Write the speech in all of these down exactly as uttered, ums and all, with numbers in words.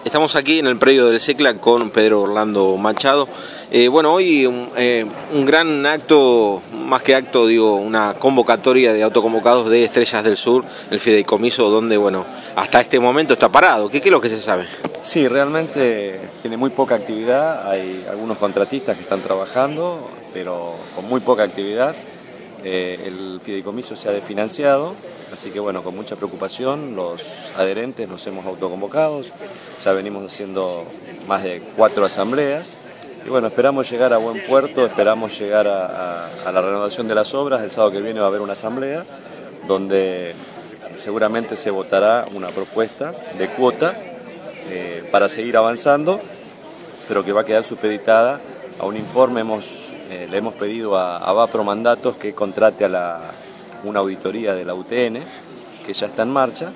Estamos aquí en el predio del SECLA con Pedro Orlando Machado. Eh, bueno, hoy un, eh, un gran acto, más que acto, digo, una convocatoria de autoconvocados de Estrellas del Sur, el fideicomiso donde, bueno, hasta este momento está parado. ¿Qué, qué es lo que se sabe? Sí, realmente tiene muy poca actividad, hay algunos contratistas que están trabajando, pero con muy poca actividad. Eh, el fideicomiso se ha desfinanciado, así que bueno, con mucha preocupación los adherentes nos hemos autoconvocado, ya venimos haciendo más de cuatro asambleas y bueno, esperamos llegar a buen puerto, esperamos llegar a, a, a la renovación de las obras. El sábado que viene va a haber una asamblea donde seguramente se votará una propuesta de cuota eh, para seguir avanzando, pero que va a quedar supeditada a un informe. Hemos Eh, le hemos pedido a, a Vapro Mandatos que contrate a la, una auditoría de la U T N, que ya está en marcha,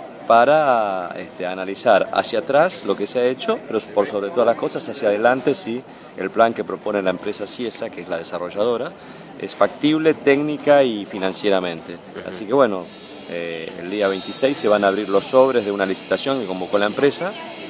para este, analizar hacia atrás lo que se ha hecho, pero por sobre todas las cosas hacia adelante si el plan que propone la empresa Ciesa, que es la desarrolladora, es factible técnica y financieramente. Así que bueno, eh, el día veintiséis se van a abrir los sobres de una licitación que convocó la empresa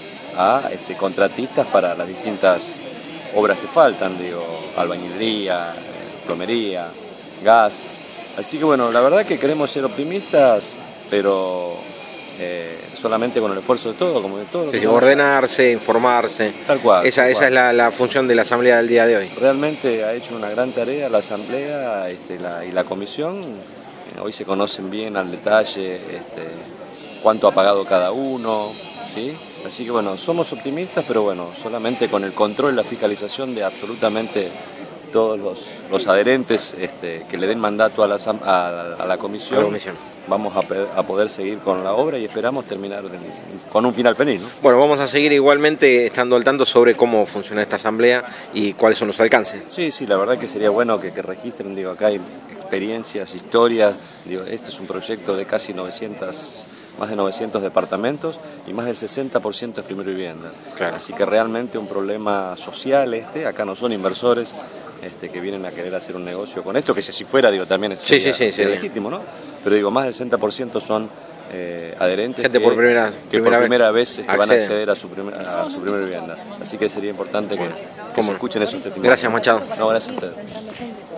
a este, contratistas para las distintas obras que faltan, digo, albañilería, plomería, gas. Así que bueno, la verdad que queremos ser optimistas, pero eh, solamente con el esfuerzo de todo, como de todo. Sí, ordenarse, informarse. Tal cual. Esa, tal esa cual. es la, la función de la asamblea del día de hoy. Realmente ha hecho una gran tarea la asamblea este, la, y la comisión. Hoy se conocen bien al detalle este, cuánto ha pagado cada uno, ¿sí? Así que bueno, somos optimistas, pero bueno, solamente con el control y la fiscalización de absolutamente todos los, los adherentes este, que le den mandato a la, a, a la comisión, a la comisión. Vamos a, a poder seguir con la obra y esperamos terminar de, con un final feliz, ¿no? Bueno, vamos a seguir igualmente estando al tanto sobre cómo funciona esta asamblea y cuáles son los alcances. Sí, sí, la verdad que sería bueno que, que registren, digo, acá hay experiencias, historias, digo, este es un proyecto de casi novecientos, más de novecientos departamentos y más del sesenta por ciento es primera vivienda. Claro. Así que realmente un problema social este, acá no son inversores este, que vienen a querer hacer un negocio con esto, que si así fuera, digo, también es sí, sí, sí, sí, legítimo, ¿no? Pero digo, más del sesenta por ciento son eh, adherentes gente que, por primera, que primera por primera vez, vez este, van a acceder a su, primer, a su primera vivienda. Así que sería importante que, que se escuchen esos testimonios. Gracias, Machado. No, gracias a ustedes.